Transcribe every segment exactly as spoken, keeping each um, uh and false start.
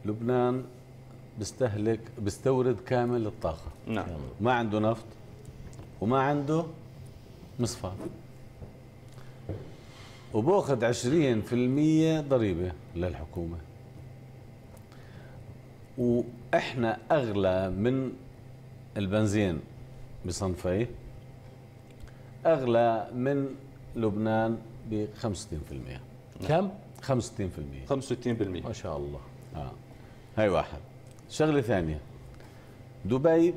لبنان بيستهلك بيستورد كامل الطاقة. نعم. ما عنده نفط وما عنده مصفاة، وبأخذ عشرين بالمئة ضريبة للحكومة، وإحنا أغلى من البنزين بصنفيه، أغلى من لبنان ب خمسة وستين بالمئة. كم؟ خمسة وستين بالمئة. خمسة وستين بالمئة ما شاء الله. آه. هاي واحد. شغلة ثانية، دبي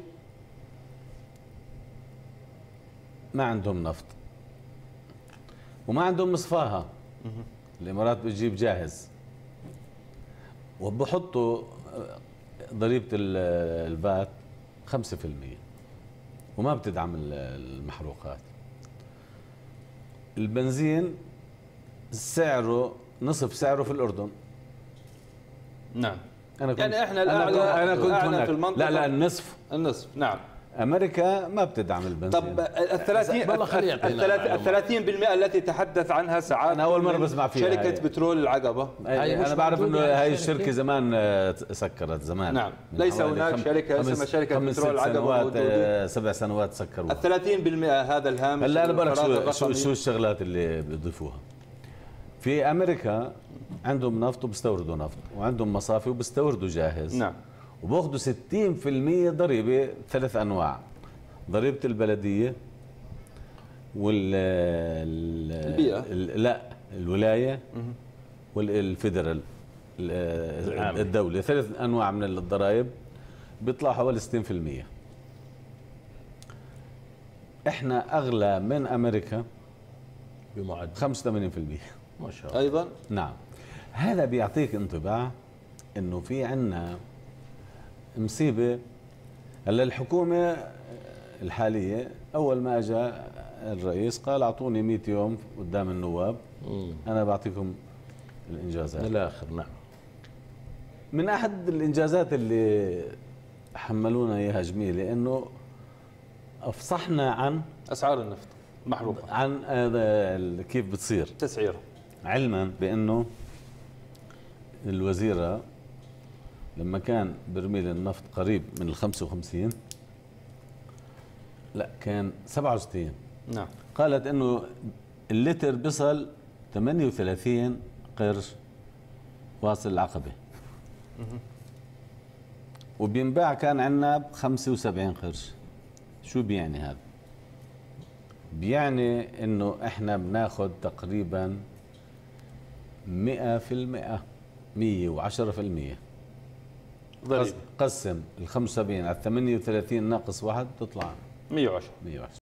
ما عندهم نفط وما عندهم مصفاها، الإمارات بتجيب جاهز، وبحطوا ضريبة الفات خمسة بالمئة وما بتدعم المحروقات. البنزين سعره نصف سعره في الأردن. نعم. أنا كنت يعني احنا الاعلى أنا كنت هناك في المنطقة. لا لا النصف النصف. نعم. أمريكا ما بتدعم البنزين. طب الثلاثين الثلاثين بالمئة التي تحدث عنها سعادة، أنا أول مرة بسمع فيها. شركة هاي. بترول العقبة. أنا بعرف إنه هاي الشركة زمان سكرت زمان. نعم. ليس هناك شركة اسمها شركة بترول العقبة سبع سنوات سكروها. ال ثلاثين بالمئة هذا الهامش. هلا أنا بقول لك شو شو الشغلات اللي بيضيفوها. في أمريكا عندهم نفط وبيستوردوا نفط، وعندهم مصافي وبيستوردوا جاهز. نعم. وباخذوا ستين بالمئة ضريبة، ثلاث أنواع: ضريبة البلدية وال البيئة، لا الولاية والفيدرال الدولة، ثلاث أنواع من الضرائب بيطلعوا حوالي ستين بالمئة. إحنا أغلى من أمريكا بمعدل خمسة وثمانين بالمئة. ما شاء الله. أيضا. نعم. هذا بيعطيك انطباع إنه في عنا مصيبة. هلا الحكومة الحالية أول ما أجى الرئيس قال أعطوني مئة يوم قدام النواب، مم. أنا بعطيكم الإنجازات الآخر. نعم. من أحد الإنجازات اللي حملونا إياها جميلة إنه أفصحنا عن أسعار النفط محروقة، عن كيف بتصير تسعيره، علما بأنه الوزيرة لما كان برميل النفط قريب من ال خمسة وخمسين، لا كان سبعة وستين. نعم. قالت انه اللتر بيصل ثمانية وثلاثين قرش واصل العقبة، وبينباع كان عندنا ب خمسة وسبعين قرش. شو بيعني هذا؟ بيعني انه احنا بناخذ تقريبا مئة بالمئة، مئة وعشرة بالمئة ضريبة. قسم ال خمسة وسبعين على ثمانية وثلاثين ناقص واحد تطلع مئة وعشرة. مئة وعشرة.